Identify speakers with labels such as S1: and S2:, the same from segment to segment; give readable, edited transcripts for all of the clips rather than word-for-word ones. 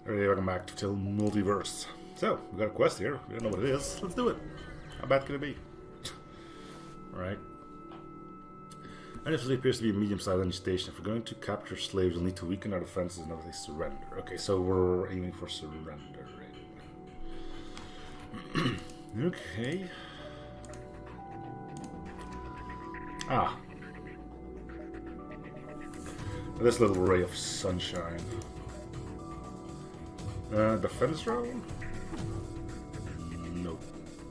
S1: Alright, welcome back to Till Multiverse. So, we got a quest here. We don't know what it is. Let's do it. How bad can it be? Alright. And this appears to be a medium-sized energy station. If we're going to capture slaves, we'll need to weaken our defenses and never surrender. Okay, so we're aiming for surrendering. Okay. Ah. This little ray of sunshine. Defense drone? Nope.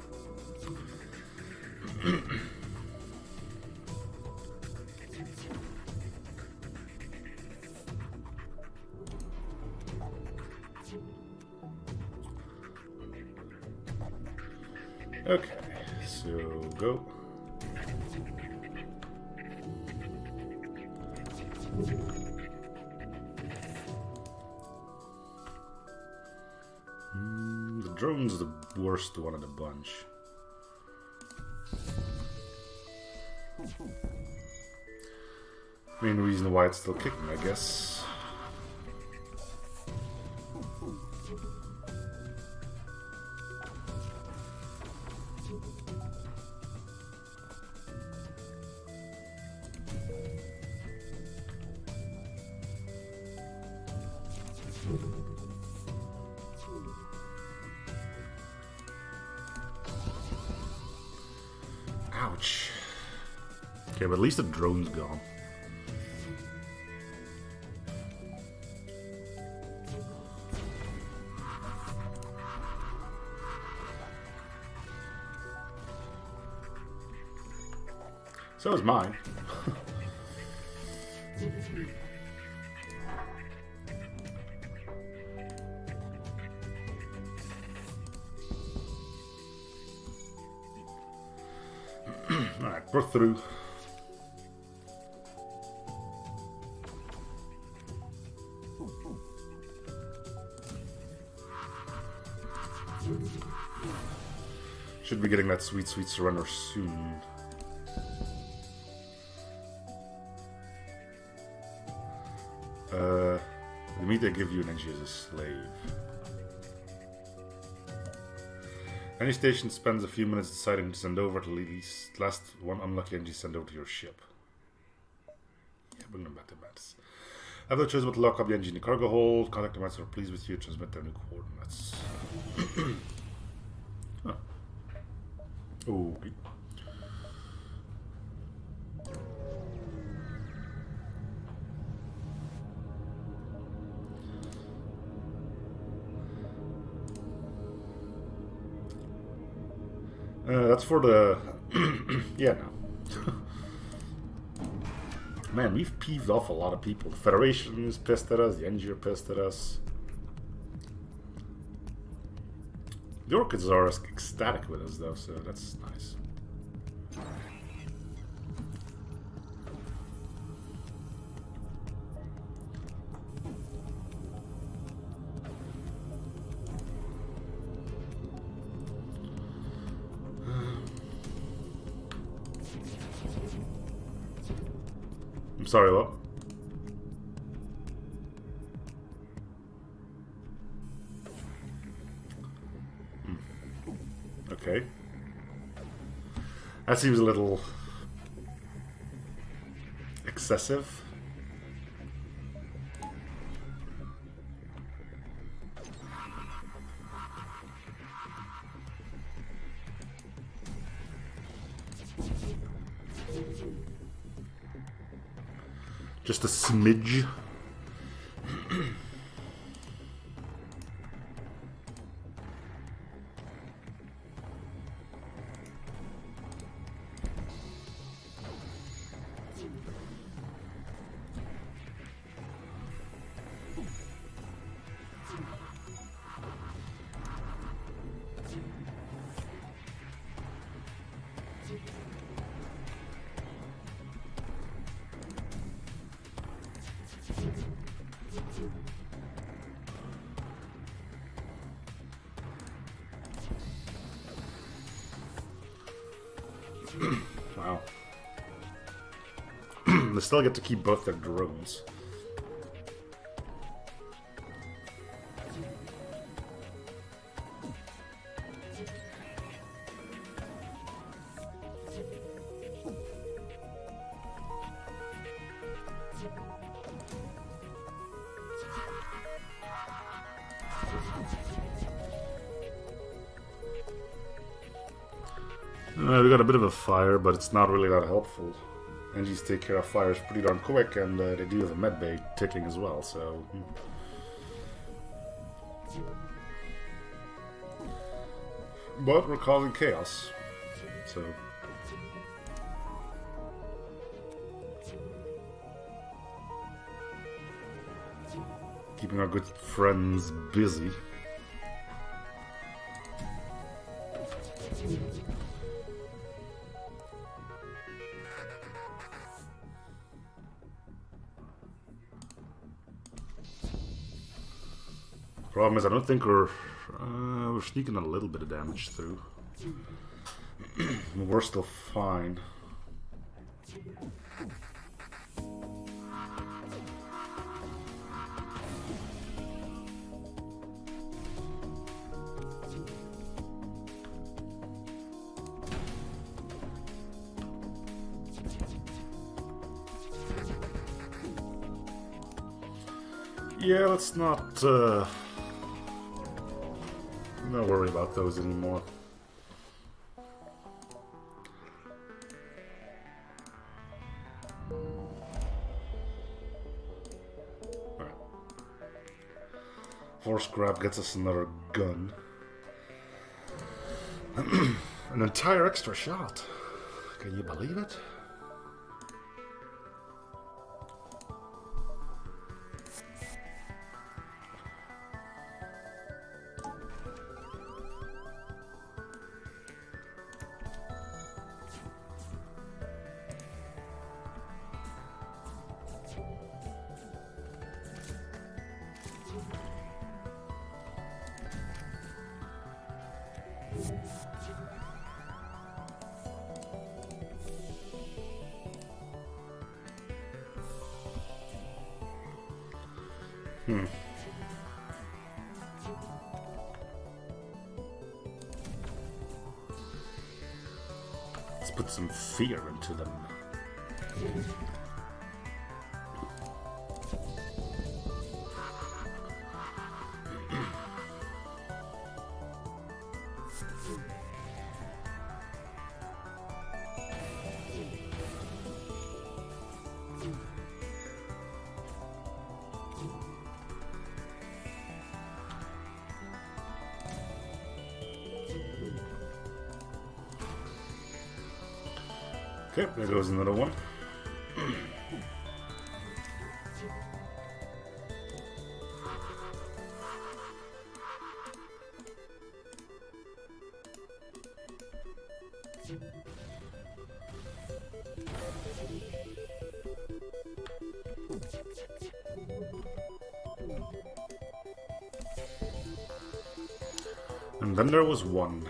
S1: Okay, so go. The drone's the worst one of the bunch. Main reason why it's still kicking, I guess. Ouch. Okay, but at least the drone's gone. So is mine. Alright, we're through. Should be getting that sweet, sweet surrender soon. The meat they give you an energy as a slave. Any station spends a few minutes deciding to send over to least last one unlucky energy sent over to your ship. Yeah, bring them back to bats. Have no choice but to lock up the engine in the cargo hold. Contact the master pleased with you, transmit their new coordinates. Huh. Okay. That's for the... yeah, no. Man, we've peeved off a lot of people. The Federation is pissed at us, the NG are pissed at us. The Orchids are ecstatic with us, though, so that's nice. I'm sorry, what? Okay. That seems a little excessive. Just a smidge. Wow. They still get to keep both their drones. We got a bit of a fire, but it's not really that helpful. Engines take care of fires pretty darn quick, and they do have a medbay ticking as well, so... But we're causing chaos, so... Keeping our good friends busy. Problem is, I don't think we're sneaking a little bit of damage through. We're still fine. Yeah, let's not worry about those anymore. Alright. Force grab gets us another gun. An entire extra shot. Can you believe it? Let's put some fear into them. Okay, there goes another one. And then there was one.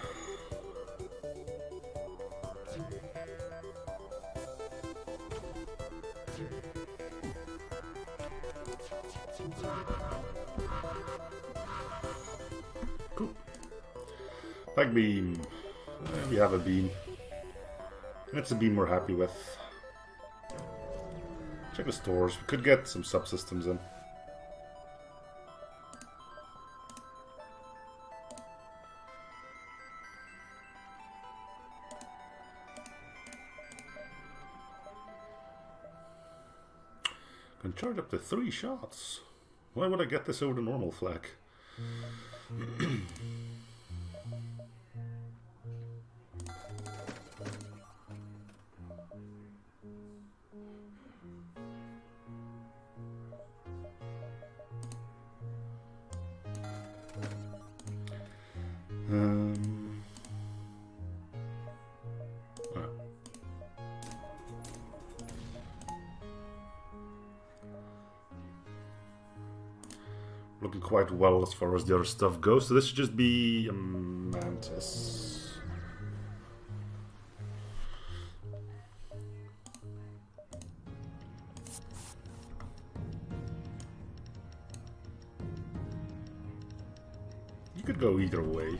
S1: Cool. Back beam. We have a beam. That's a beam we're happy with. Check the stores. We could get some subsystems in. Can charge up to 3 shots. Why would I get this over the normal flak? Looking quite well as far as the other stuff goes, so this should just be a mantis. You could go either way.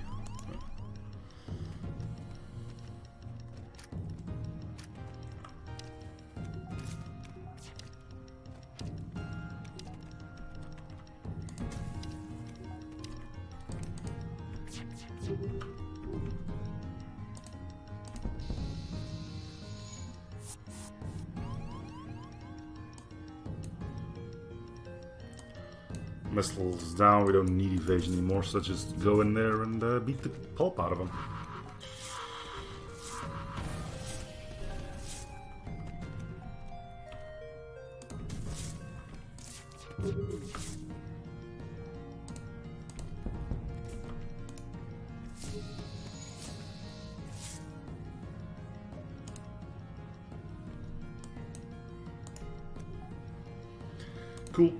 S1: Missiles down, we don't need evasion anymore, so let's just go in there and beat the pulp out of them. Cool.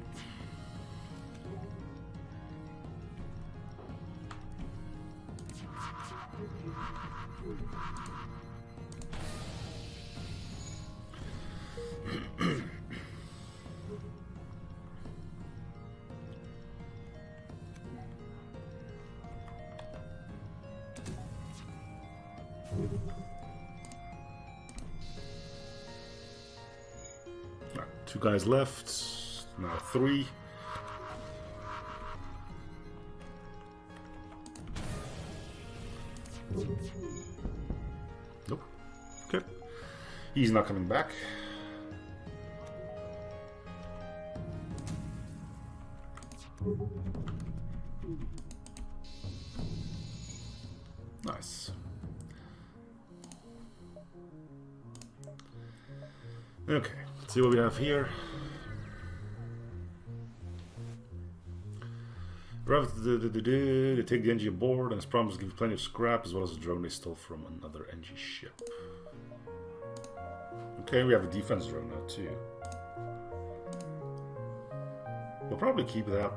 S1: Two guys left. Now 3. Nope. Okay. He's not coming back. Nice. Okay, let's see what we have here. They take the NG aboard and as promised give you plenty of scrap as well as a drone they stole from another NG ship. Okay, we have a defense drone now too. We'll probably keep that.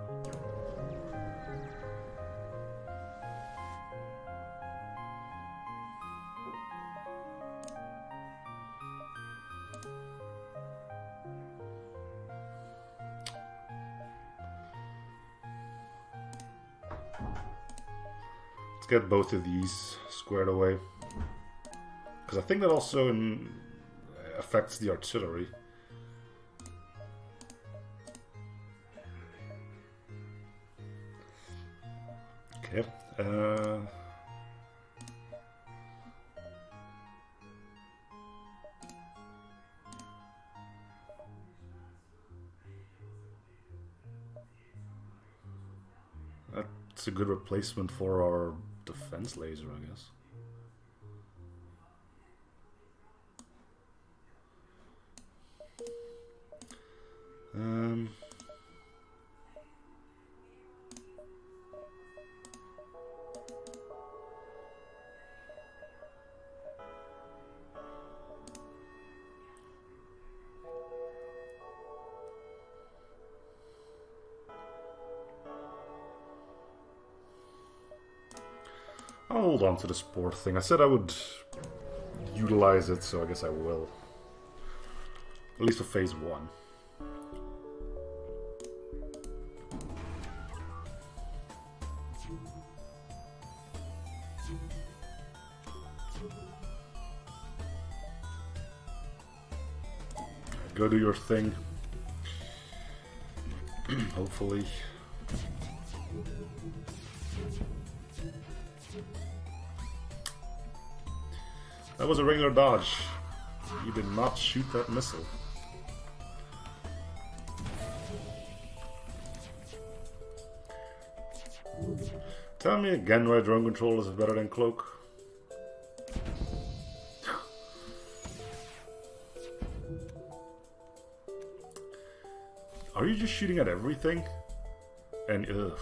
S1: Let's get both of these squared away. Because I think that also affects the artillery. Okay. That's a good replacement for our defense laser, I guess. I'll hold on to the sport thing. I said I would utilize it, so I guess I will. At least for phase 1. Go do your thing. Hopefully. That was a regular dodge. You did not shoot that missile. Tell me again why drone control is better than cloak. Are you just shooting at everything? And ugh.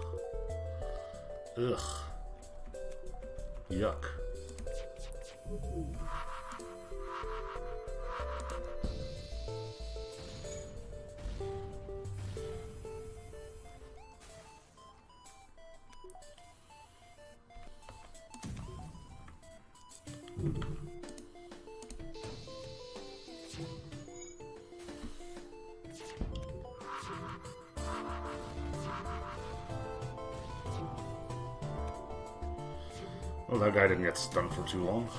S1: Ugh. Yuck. Well, that guy didn't get stunned for too long.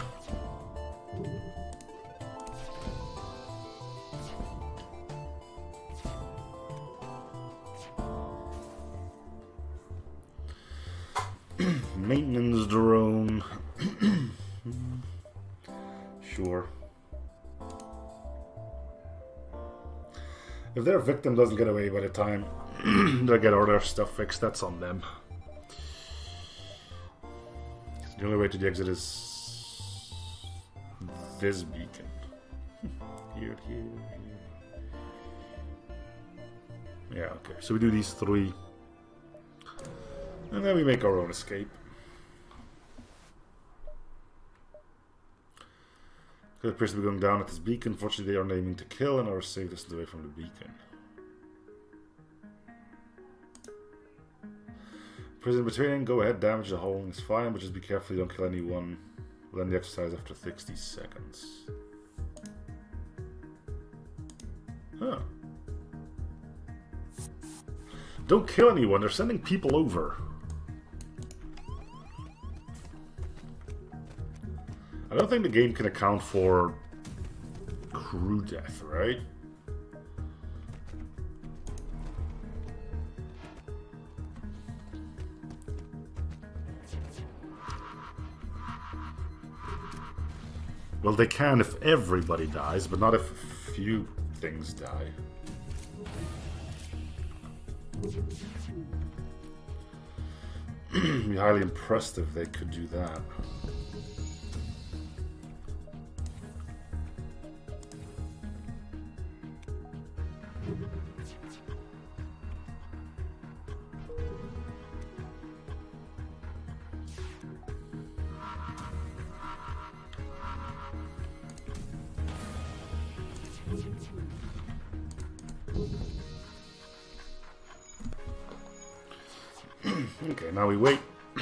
S1: Maintenance drone. Sure. If their victim doesn't get away by the time They get all their stuff fixed, that's on them. The only way to the exit is this beacon. Here. Yeah, okay. So we do these 3. And then we make our own escape. It appears to be going down at this beacon. Fortunately, they are aiming to kill and are safe distance away from the beacon. Prison between, go ahead, damage the hull, is fine, but just be careful you don't kill anyone. We'll end the exercise after 60 seconds. Huh. Don't kill anyone, they're sending people over. I don't think the game can account for crew death, right? Well, they can if everybody dies, but not if a few things die. Be highly impressed if they could do that. Okay, now we wait.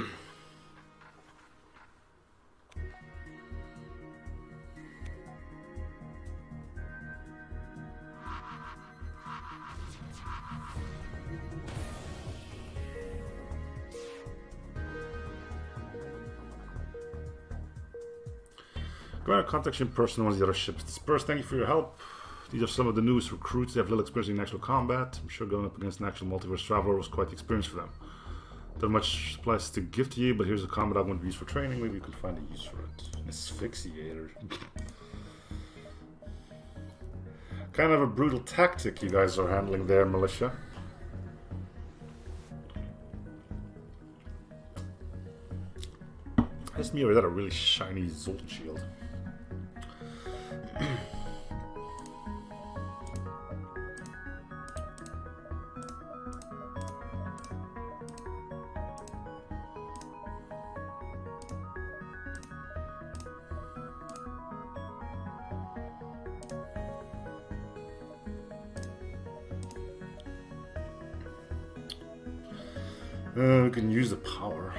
S1: Go ahead and contact your person once the other ships disperse. Thank you for your help. These are some of the newest recruits. They have little experience in actual combat. I'm sure going up against an actual multiverse traveler was quite the experience for them. Don't much supplies to give to you, but here's a combat augment we use for training. Maybe you can find a use for it. An asphyxiator. Kind of a brutal tactic you guys are handling there, militia. This mirror got a really shiny Zolt shield. We can use the power.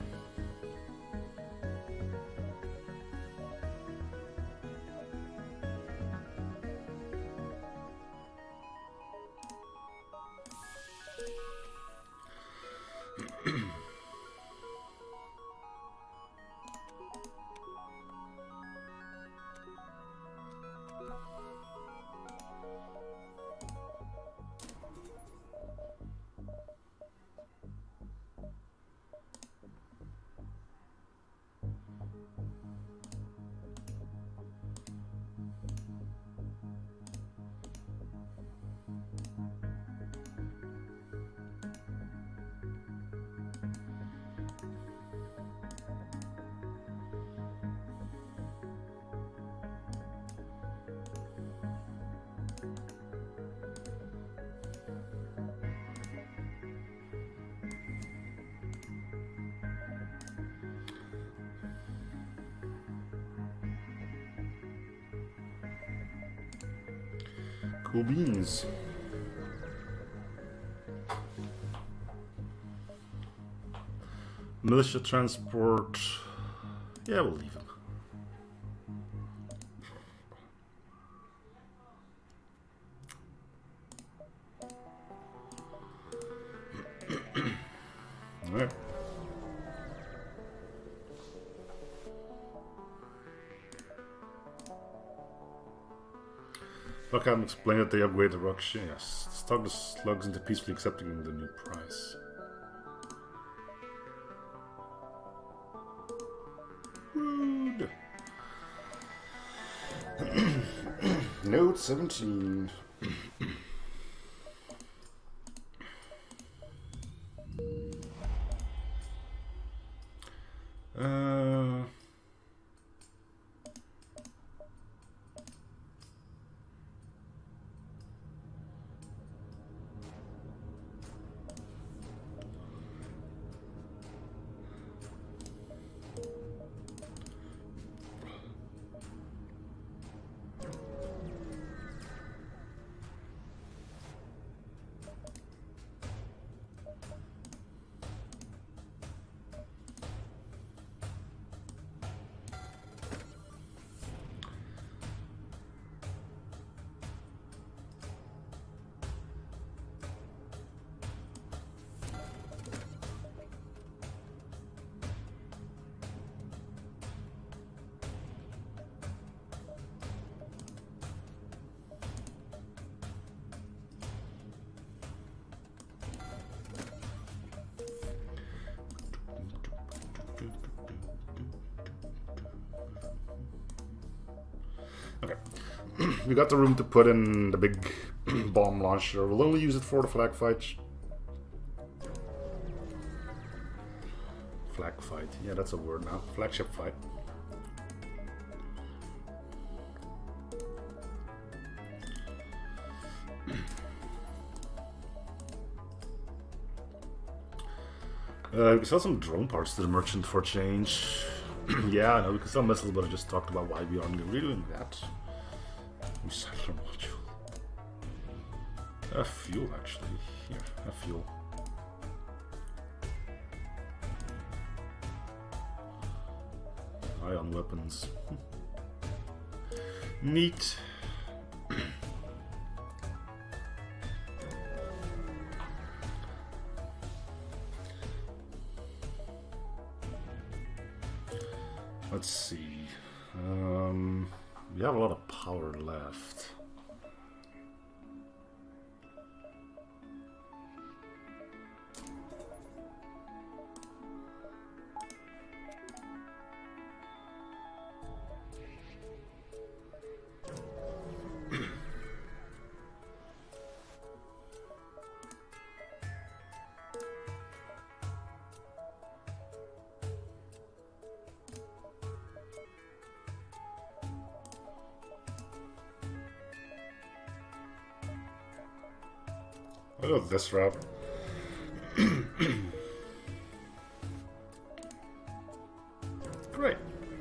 S1: Cool beans. Militia transport. Yeah, we'll leave him. Alright. Lockham explained that they upgrade the rock ship. Yes. Stock the slugs into peacefully accepting the new price. Rude. Note 17. Uh, okay. We got the room to put in the big bomb launcher. We'll only use it for the flag fight. Flag fight. Yeah, that's a word now. Flagship fight. We can sell some drone parts to the merchant for change. Yeah, I know, we can sell missiles, but I just talked about why we aren't really doing that. Recycler module. Fuel, actually. Here, fuel. Ion weapons. Neat. Let's see. We have a lot of power left. I'll go this route. Great.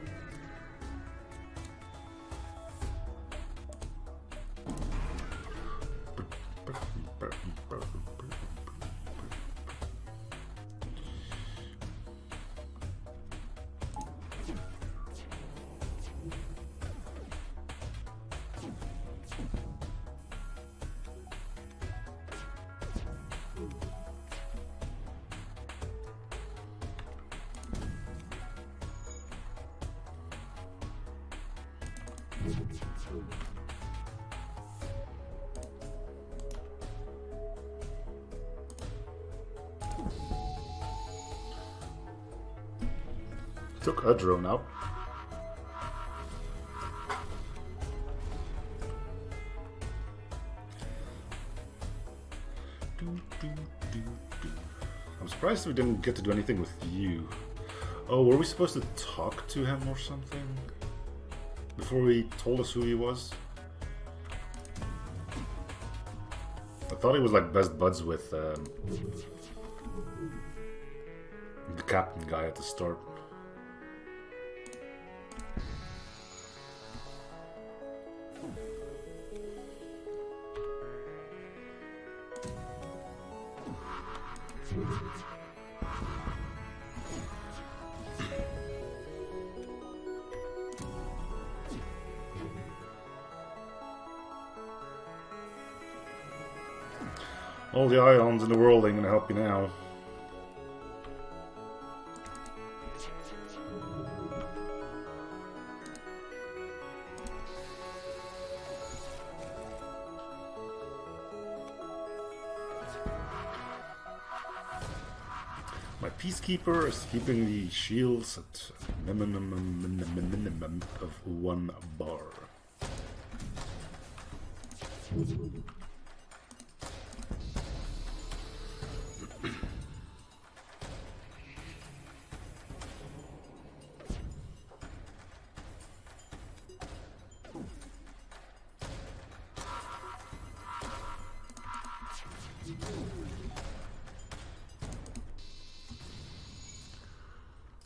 S1: Took a drone out. I'm surprised we didn't get to do anything with you. Oh, were we supposed to talk to him or something? Before he told us who he was? I thought he was like best buds with the captain guy at the start. All the ions in the world ain't gonna help you now. My peacekeeper is keeping the shields at minimum of 1 bar.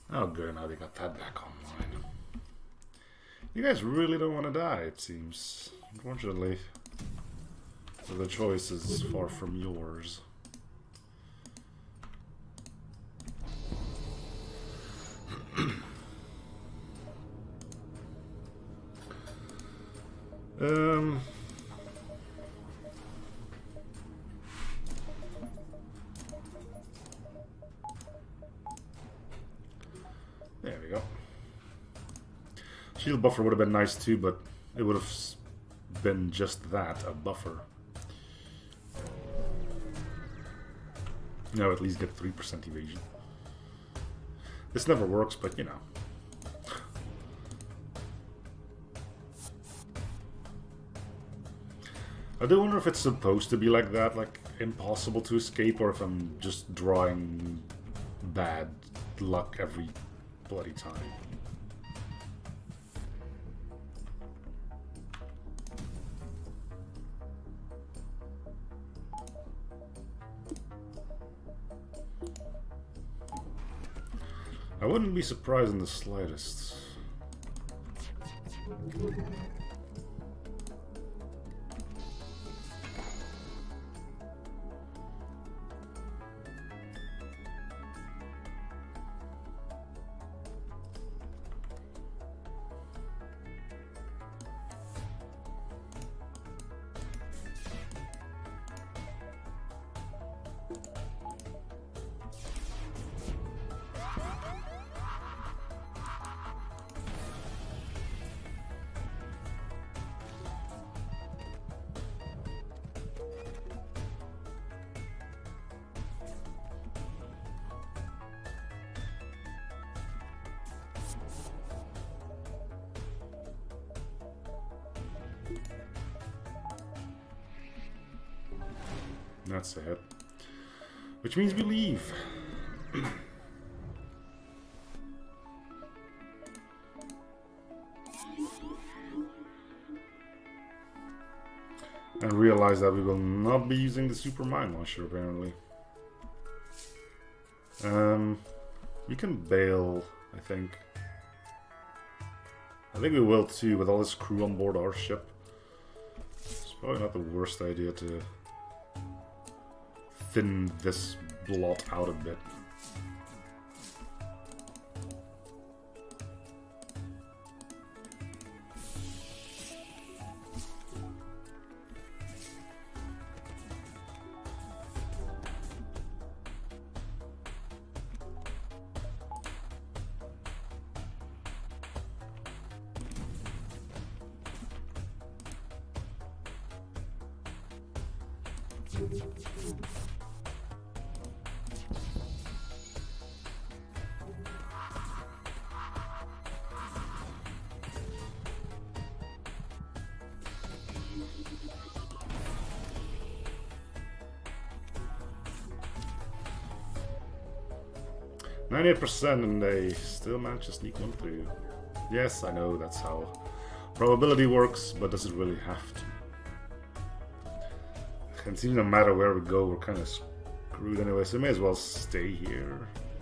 S1: Oh good, now they got that back online. You guys really don't want to die, it seems. Unfortunately, the choice is far from yours. There we go. Shield buffer would have been nice too, but it would have been just that, a buffer. Now at least get 3% evasion. This never works, but you know. I do wonder if it's supposed to be like that, like impossible to escape, or if I'm just drawing bad luck every bloody time. I wouldn't be surprised in the slightest. That's a hit. Which means we leave. And realize that we will not be using the super mine launcher apparently. We can bail, I think. I think we will too, with all this crew on board our ship. It's probably not the worst idea to thin this blot out a bit. %, and they still manage to sneak one through. Yes, I know that's how probability works, but does it really have to? And it seems no matter where we go, we're kind of screwed anyway, so we may as well stay here.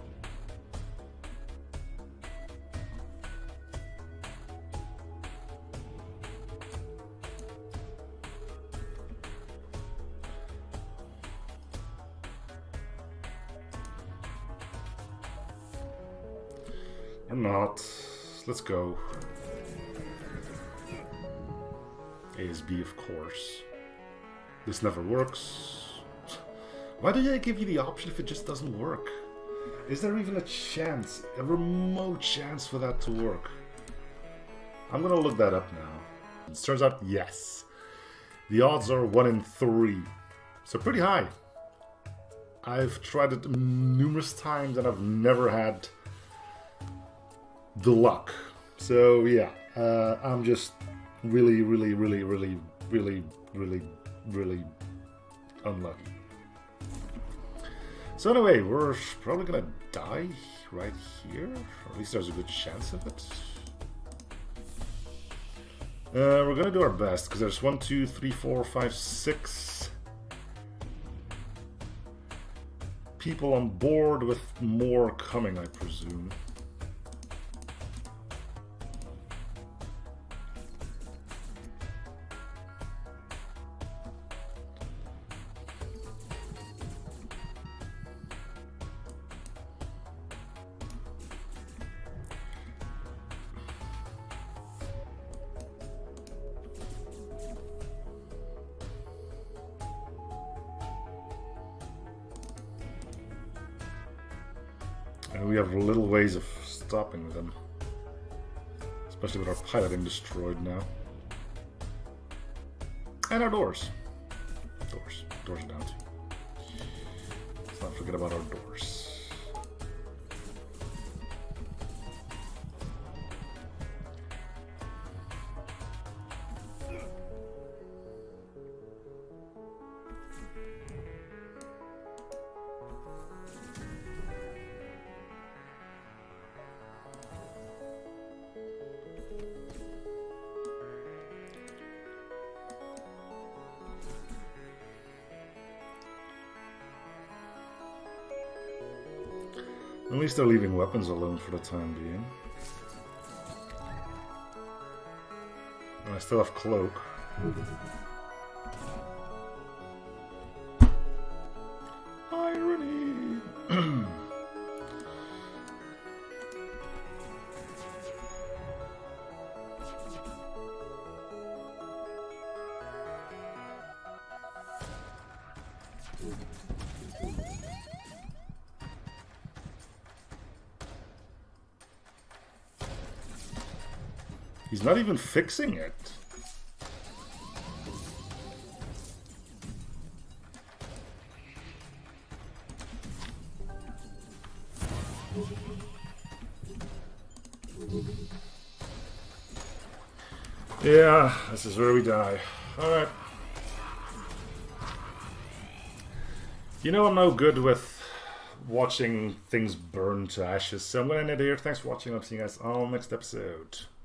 S1: Or not. Let's go. ASB, of course. This never works. Why do they give you the option if it just doesn't work? Is there even a chance, a remote chance for that to work? I'm gonna look that up now. It turns out, yes. The odds are 1 in 3. So pretty high. I've tried it numerous times and I've never had the luck. So yeah, I'm just really unlucky. So anyway, we're probably gonna die right here, or at least there's a good chance of it. We're gonna do our best because there's 1, 2, 3, 4, 5, 6 people on board, with more coming, I presume. And we have little ways of stopping them. Especially with our piloting destroyed now. And our doors. Doors are down too. Let's not forget about our doors. At least they're leaving weapons alone for the time being. And I still have cloak. Irony! He's not even fixing it. Yeah, this is where we die. Alright. You know I'm no good with watching things burn to ashes, so I'm going to end it here. Thanks for watching. I'll see you guys all next episode.